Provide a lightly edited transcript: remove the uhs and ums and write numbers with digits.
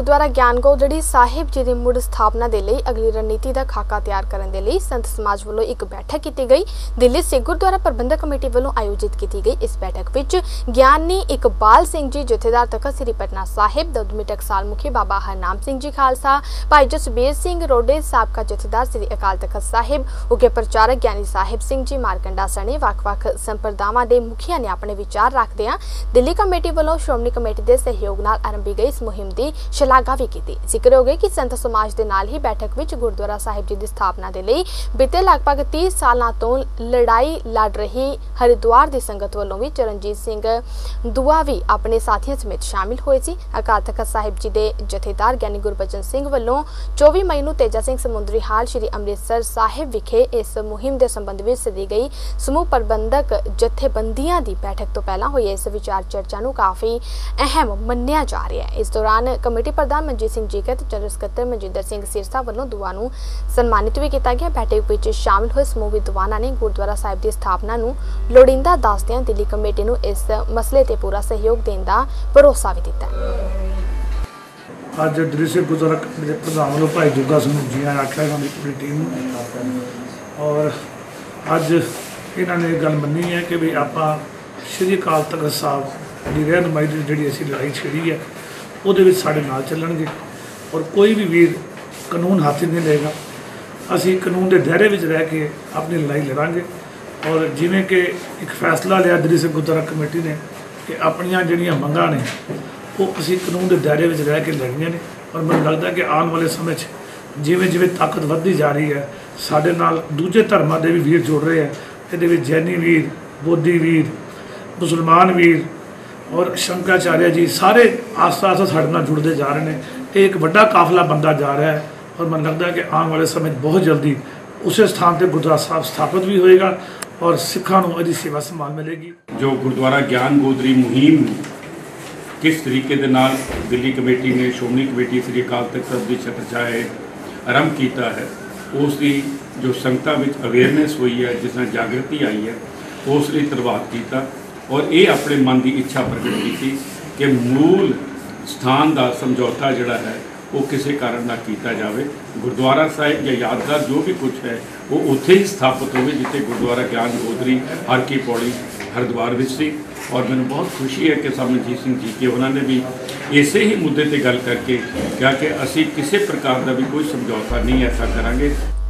गुरुद्वारा ज्ञान गौदड़ी साहिब जी की मुड़ स्थापना के लिए अगली रणनीति का खाका तैयार करने के लिए संत समाज वालों एक बैठक की गई। दिल्ली सिख गुरुद्वारा प्रबंधक कमेटी वालों आयोजित की गई। इस बैठक में ज्ञानी इकबाल सिंह जी जथेदार तखत श्री पटना साहिब, दौदमी टकसाल मुखी बाबा हरनाम सिंह जी खालसा, भाई जसबीर सिंह रोडे साबका जथेदार श्री अकाल तखत साहिब, उगे प्रचारक ज्ञानी साहिब सिंह जी मारकंडा सने वख-वख संप्रदावां दे मुखियां ने अपने विचार रखदिआं दिल्ली कमेटी वालों श्रोमणी कमेटी के सहयोग नाल आरंभी गई इस मुहिम की शलाघा भी की। जिक्र हो गया कि संत समाज के नाल ही बैठक में गुरुद्वारा साहिब जी की स्थापना के लिए बीते लगभग 30 सालों तो लड़ाई लड़ रही हरिद्वार की संगत वालों भी चरणजीत सिंह दुआ भी अपने साथियों समेत शामिल हुए सी। अकाल तखत साहिब जी के जथेदार ज्ञानी गुरबचन सिंह वालों 24 मई को तेजा सिंह समुद्री हाल श्री अमृतसर साहिब विखे इस मुहिम के संबंध में सदी गई समूह प्रबंधक जथेबंदियां की बैठक तो पहला हुई इस विचार चर्चा को काफ़ी अहम मन्निया जा रहा है। इस दौरान कमेटी प्रधान मनजीत सिंह जीकत, जनरल सकत्तर मनजिंदर सिंह सिरसा वालों दुआ नूं सन्मानित भी किया गया। बैठक में शामिल हुए समूह विद्वानां ने गुरुद्वारा साहिब की स्थापना नूं लोड़ींदा दसदिआं दिल्ली कमेटी नूं इस मसले ते पूरा सहयोग देने का भरोसा भी दिता। अज दिल्ली सिख गुरुद्वारा कमेटी के प्रधान वालों भाई दुर्गा सिंह जी ने आख्या पूरी टीम और अज इन्होंने गल मनी है कि भी आप श्री अकाल तखत साहब की रहनुमाई जी असी लड़ाई छेड़ी है वो साढ़े नाल चलणगे और कोई भी वीर कानून हाथ नहीं लेगा। असी कानून के दायरे में रह के अपनी लड़ाई लड़ांगे और जिमें कि एक फैसला लिया दिल्ली सिख गुरुद्वारा कमेटी ने कि अपनियां जिहड़ियां मंगां ने वो असी कानून के दायरे में रह के लड़नियां ने और मैं लगता कि आने वाले समय जिमें जिमें ताकत बढ़ती जा रही है साडे नाल दूजे धर्मां दे भी वीर जुड़ रहे हैं। ये जैनी वीर, बोधी वीर, मुसलमान वीर और शंकराचार्य जी सारे आस्ता आस्ता साढ़े नाल जुड़ते जा रहे हैं। एक बड़ा काफिला बनता जा रहा है और मैं लगता है कि आने वाले समय बहुत जल्दी उस स्थान पर गुरुद्वारा साहब स्थापित भी होएगा और सिखों को इसकी सेवा संभाल मिलेगी। जो गुरुद्वारा ज्ञान गोदरी मुहिम किस तरीके दे नाल दिल्ली कमेटी ने श्रोमणी कमेटी श्री अकाल तखत साहिब की छत्रछाया आरंभ किया है उसकी जो संगतां विच अवेयरनेस हुई है जिस तरह जागृति आई है उस लिए धन्यवाद किया और ये अपने मन की इच्छा प्रगट की कि मूल स्थान का समझौता जोड़ा है वो किसी कारण ना किया जाए। गुरुद्वारा साहिब या यादगार जो भी कुछ है वो उत्थे ही स्थापित हो जिथे गुरुद्वारा ज्ञान गोदरी हर की पौड़ी हरिद्वार विच सी। और मैंने बहुत खुशी है कि साहब मनजीत सिंह जी के उन्होंने भी इसे ही मुद्दे पर गल करके क्या कि असी किसी प्रकार का भी कोई समझौता नहीं ऐसा करांगे।